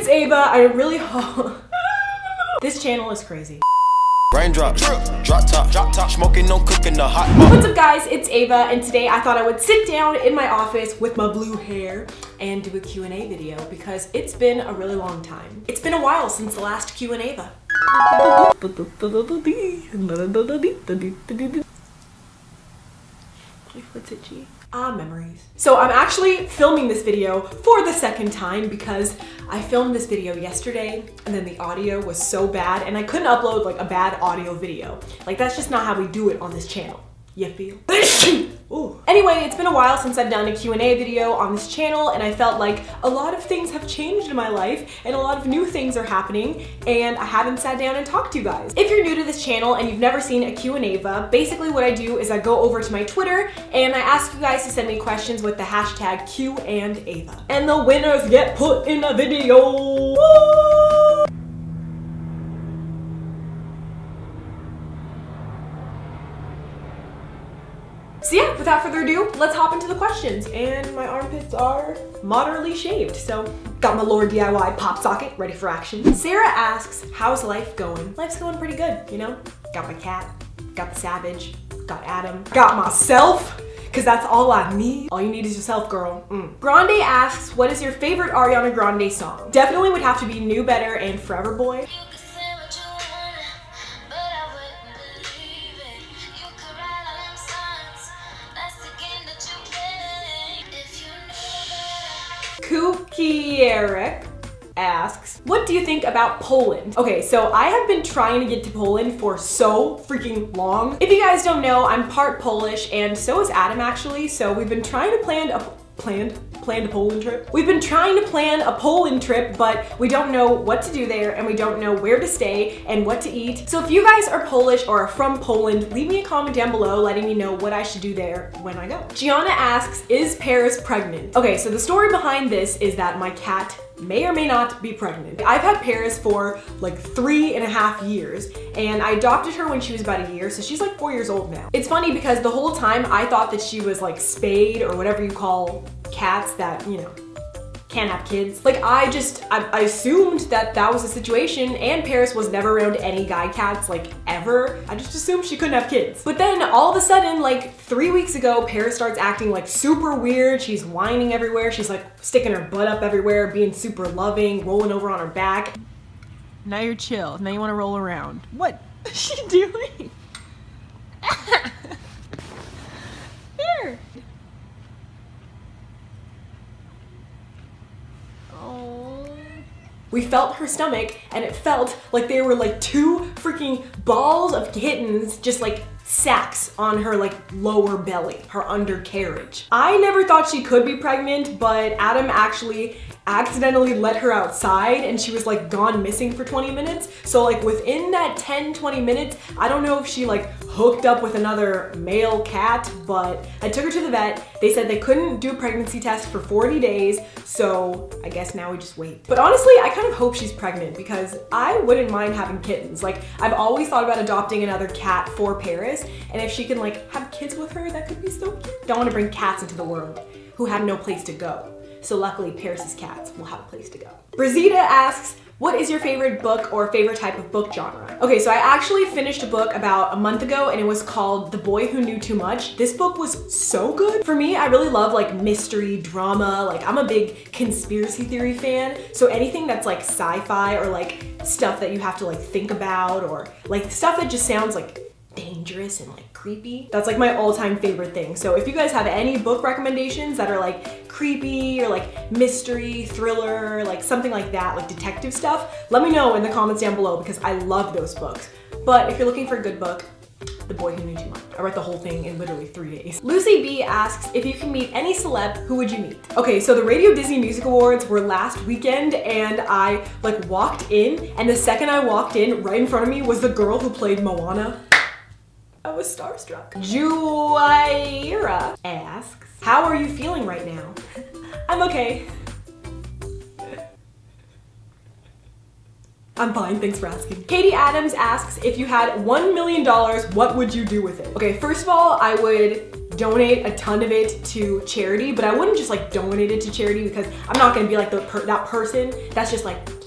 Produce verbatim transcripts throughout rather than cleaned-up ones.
it's Ava. I really hope this channel is crazy. Raindrop, drop top, drop top, smoking, no cooking, the hot pot. What's up guys, it's Ava, and today I thought I would sit down in my office with my blue hair and do a Q and A video because it's been a really long time. It's been a while since the last Q and Ava. What's it, G? Ah, memories. So I'm actually filming this video for the second time because I filmed this video yesterday and then the audio was so bad and I couldn't upload like a bad audio video. Like that's just not how we do it on this channel. You feel? Ooh. Anyway, it's been a while since I've done a Q and A video on this channel and I felt like a lot of things have changed in my life and a lot of new things are happening and I haven't sat down and talked to you guys. If you're new to this channel and you've never seen a Q and A, basically what I do is I go over to my Twitter and I ask you guys to send me questions with the hashtag Q and Ava. And the winners get put in a video. Woo! So yeah, without further ado, let's hop into the questions. And my armpits are moderately shaved, so got my Lord D I Y pop socket ready for action. Sarah asks, how's life going? Life's going pretty good, you know? Got my cat, got the Savage, got Adam, got myself, because that's all I need. All you need is yourself, girl. Mm. Grande asks, what is your favorite Ariana Grande song? Definitely would have to be New Better and Forever Boy. Kookie Eric asks, what do you think about Poland? Okay, so I have been trying to get to Poland for so freaking long. If you guys don't know, I'm part Polish and so is Adam actually, so we've been trying to plan a planned planned a Poland trip. We've been trying to plan a Poland trip, but we don't know what to do there and we don't know where to stay and what to eat. So if you guys are Polish or are from Poland, leave me a comment down below letting me know what I should do there when I go. Gianna asks, is Paris pregnant? Okay, so the story behind this is that my cat may or may not be pregnant. I've had Paris for like three and a half years and I adopted her when she was about a year, so she's like four years old now. It's funny because the whole time I thought that she was like spayed or whatever you call cats that, you know, can't have kids. Like I just, I, I assumed that that was the situation and Paris was never around any guy cats like ever. I just assumed she couldn't have kids. But then all of a sudden, like three weeks ago, Paris starts acting like super weird. She's whining everywhere. She's like sticking her butt up everywhere, being super loving, rolling over on her back. Now you're chill. Now you want to roll around. What is she doing? Here. We felt her stomach and it felt like they were like two freaking balls of kittens just like sacks on her like lower belly, her undercarriage. I never thought she could be pregnant, but Adam actually accidentally let her outside and she was like gone missing for twenty minutes. So like within that ten, twenty minutes, I don't know if she like hooked up with another male cat, but I took her to the vet. They said they couldn't do a pregnancy test for forty days. So I guess now we just wait. But honestly, I kind of hope she's pregnant because I wouldn't mind having kittens. Like I've always thought about adopting another cat for Paris. And if she can like have kids with her, that could be so cute. Don't want to bring cats into the world who have no place to go. So luckily Paris's cats will have a place to go. Brazita asks, what is your favorite book or favorite type of book genre? Okay, so I actually finished a book about a month ago and it was called The Boy Who Knew Too Much. This book was so good. For me, I really love like mystery, drama. Like I'm a big conspiracy theory fan. So anything that's like sci-fi or like stuff that you have to like think about or like stuff that just sounds like dangerous and like creepy. That's like my all-time favorite thing. So if you guys have any book recommendations that are like creepy or like mystery, thriller, like something like that, like detective stuff, let me know in the comments down below because I love those books. But if you're looking for a good book, The Boy Who Knew Too Much. I read the whole thing in literally three days. Lucy B asks, if you can meet any celeb, who would you meet? Okay, so the Radio Disney Music Awards were last weekend and I like walked in and the second I walked in, right in front of me was the girl who played Moana. I was starstruck. Juaira asks, how are you feeling right now? I'm okay. I'm fine, thanks for asking. Katie Adams asks, if you had one million dollars, what would you do with it? Okay, first of all, I would donate a ton of it to charity, but I wouldn't just like donate it to charity because I'm not gonna be like the per that person that's just like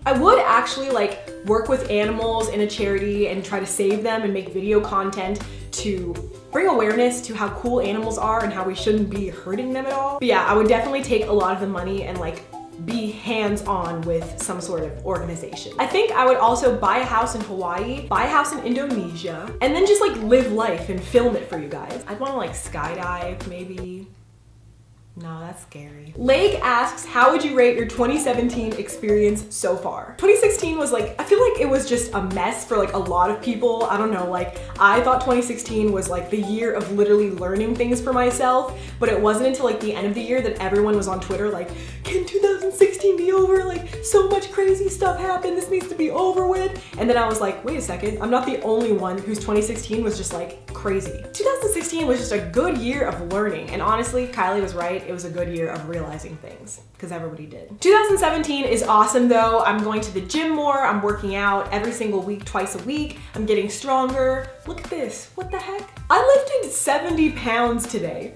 I would actually like work with animals in a charity and try to save them and make video content to bring awareness to how cool animals are and how we shouldn't be hurting them at all. But yeah, I would definitely take a lot of the money and like be hands-on with some sort of organization. I think I would also buy a house in Hawaii, buy a house in Indonesia, and then just like live life and film it for you guys. I'd want to like skydive maybe. No, that's scary. Lake asks, how would you rate your twenty seventeen experience so far? twenty sixteen was like, I feel like it was just a mess for like a lot of people. I don't know, like I thought twenty sixteen was like the year of literally learning things for myself, but it wasn't until like the end of the year that everyone was on Twitter like, can two thousand sixteen be over? Like so much crazy stuff happened, this needs to be over with. And then I was like, wait a second, I'm not the only one whose twenty sixteen was just like crazy. two thousand sixteen was just a good year of learning. And honestly, Kylie was right. It was a good year of realizing things because everybody did. two thousand seventeen is awesome though. I'm going to the gym more. I'm working out every single week, twice a week. I'm getting stronger. Look at this. What the heck? I lifted seventy pounds today.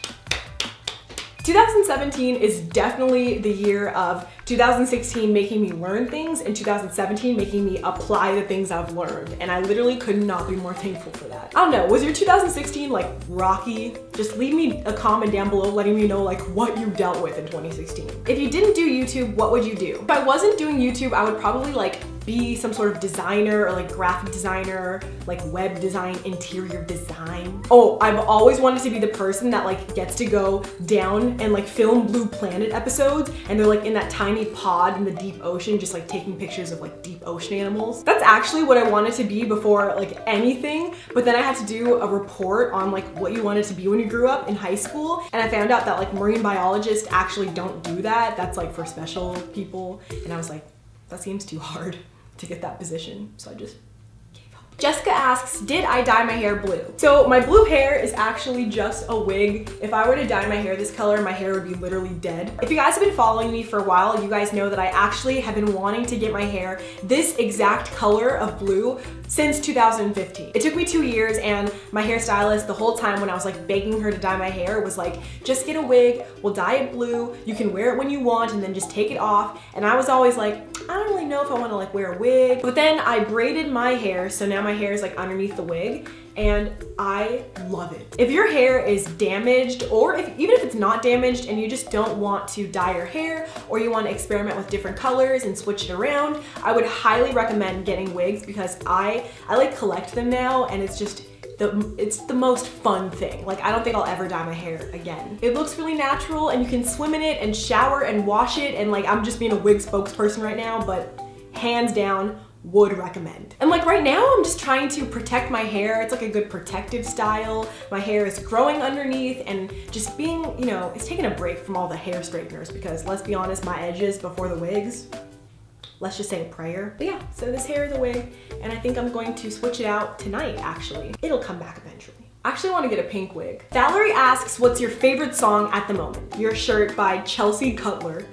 two thousand seventeen is definitely the year of two thousand sixteen making me learn things and two thousand seventeen making me apply the things I've learned. And I literally could not be more thankful for that. I don't know, was your two thousand sixteen like rocky? Just leave me a comment down below letting me know like what you dealt with in twenty sixteen. If you didn't do YouTube, what would you do? If I wasn't doing YouTube, I would probably like be some sort of designer or like graphic designer, like web design, interior design. Oh, I've always wanted to be the person that like gets to go down and like film Blue Planet episodes and they're like in that tiny pod in the deep ocean just like taking pictures of like deep ocean animals. That's actually what I wanted to be before like anything, but then I had to do a report on like what you wanted to be when you grew up in high school, and I found out that like marine biologists actually don't do that. That's like for special people, and I was like, that seems too hard to get that position, so I just gave up. Jessica asks, did I dye my hair blue? So my blue hair is actually just a wig. If I were to dye my hair this color, my hair would be literally dead. If you guys have been following me for a while, you guys know that I actually have been wanting to get my hair this exact color of blue since two thousand fifteen. It took me two years and my hairstylist the whole time when I was like begging her to dye my hair was like, just get a wig, we'll dye it blue, you can wear it when you want and then just take it off. And I was always like, I don't really know if I want to like wear a wig. But then I braided my hair, so now my hair is like underneath the wig, and I love it. If your hair is damaged, or if even if it's not damaged and you just don't want to dye your hair, or you want to experiment with different colors and switch it around, I would highly recommend getting wigs because I I like collect them now, and it's just The, it's the most fun thing. Like, I don't think I'll ever dye my hair again. It looks really natural and you can swim in it and shower and wash it, and like I'm just being a wig spokesperson right now, but hands down would recommend. And like right now I'm just trying to protect my hair. It's like a good protective style. My hair is growing underneath and just being, you know, it's taking a break from all the hair straighteners because let's be honest, my edges before the wigs, let's just say a prayer. But yeah, so this hair is a wig and I think I'm going to switch it out tonight actually. It'll come back eventually. I actually want to get a pink wig. Valerie asks, what's your favorite song at the moment? Your Shirt by Chelsea Cutler.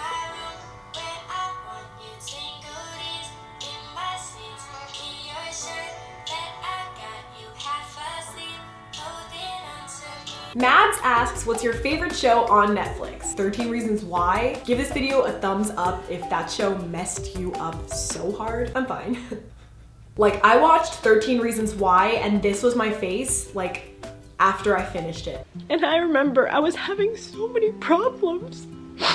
Mads asks, what's your favorite show on Netflix? thirteen Reasons Why. Give this video a thumbs up if that show messed you up so hard. I'm fine. Like, I watched thirteen Reasons Why and this was my face, like, after I finished it. And I remember I was having so many problems.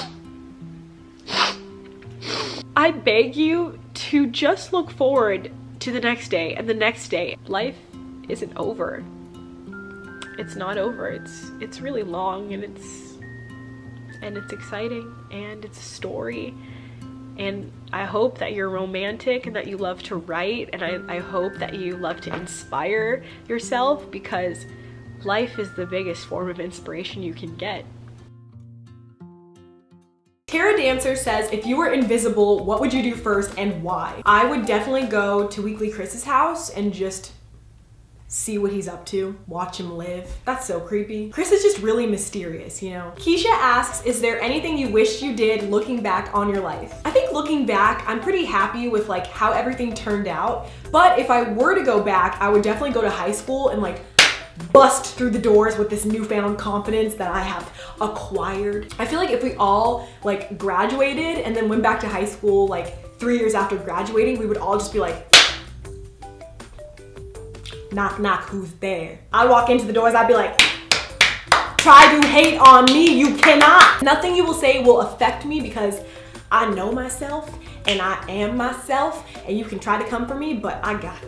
I beg you to just look forward to the next day and the next day. Life isn't over. It's not over. It's it's really long and it's and it's exciting and it's a story, and I hope that you're romantic and that you love to write, and I, I hope that you love to inspire yourself because life is the biggest form of inspiration you can get. Tara Dancer says, if you were invisible, what would you do first and why? I would definitely go to Weekly Chris's house and just see what he's up to, watch him live. That's so creepy. Chris is just really mysterious, you know? Keisha asks, is there anything you wish you did looking back on your life? I think looking back, I'm pretty happy with like how everything turned out, but if I were to go back, I would definitely go to high school and like bust through the doors with this newfound confidence that I have acquired. I feel like if we all like graduated and then went back to high school like three years after graduating, we would all just be like, knock, knock, who's there? I'd walk into the doors, I'd be like, try to hate on me, you cannot. Nothing you will say will affect me because I know myself and I am myself, and you can try to come for me, but I got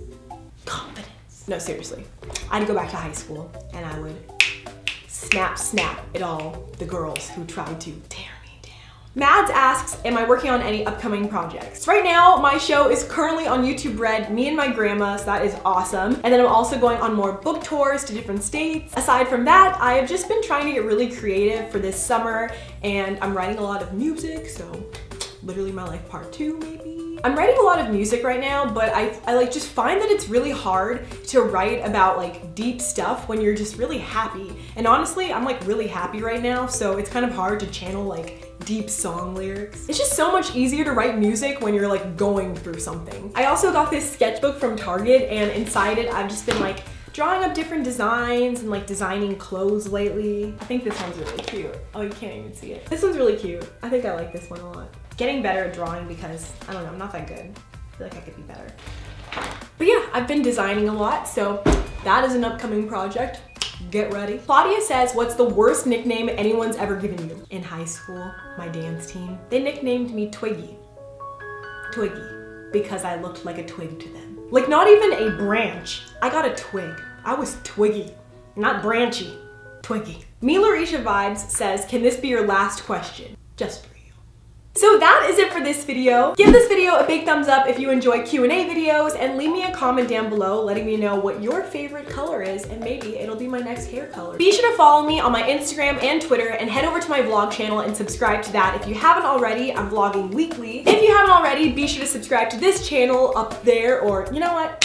confidence. No, seriously. I'd go back to high school and I would snap, snap at all the girls who tried to tear me down. Mads asks, am I working on any upcoming projects? Right now, my show is currently on YouTube Red, Me and My Grandma, so that is awesome. And then I'm also going on more book tours to different states. Aside from that, I have just been trying to get really creative for this summer, and I'm writing a lot of music, so literally my life part two, maybe. I'm writing a lot of music right now, but I, I like just find that it's really hard to write about like deep stuff when you're just really happy. And honestly, I'm like really happy right now, so it's kind of hard to channel like deep song lyrics. It's just so much easier to write music when you're like going through something. I also got this sketchbook from Target, and inside it, I've just been like drawing up different designs and like designing clothes lately. I think this one's really cute. Oh, you can't even see it. This one's really cute. I think I like this one a lot. Getting better at drawing because, I don't know, I'm not that good. I feel like I could be better. But yeah, I've been designing a lot, so that is an upcoming project. Get ready. Claudia says, what's the worst nickname anyone's ever given you? In high school, my dance team, they nicknamed me Twiggy. Twiggy, because I looked like a twig to them. Like not even a branch. I got a twig. I was Twiggy, not branchy. Twiggy. Milarisha Vibes says, can this be your last question? Just for you. So that is it for this video. Give this video a big thumbs up if you enjoy Q and A videos, and leave me a comment down below letting me know what your favorite color is, and maybe it'll be my next hair color. Be sure to follow me on my Instagram and Twitter, and head over to my vlog channel and subscribe to that if you haven't already. I'm vlogging weekly. If you haven't already, be sure to subscribe to this channel up there, or you know what?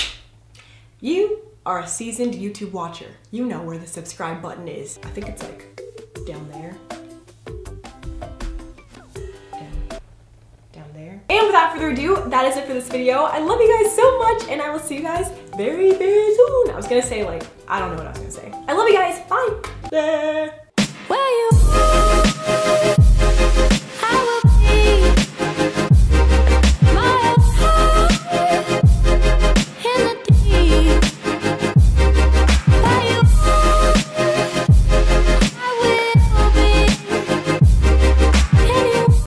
You are a seasoned YouTube watcher. You know where the subscribe button is. I think it's like down there. And without further ado, that is it for this video. I love you guys so much, and I will see you guys very, very soon. I was gonna say like, I don't know what I was gonna say. I love you guys, bye.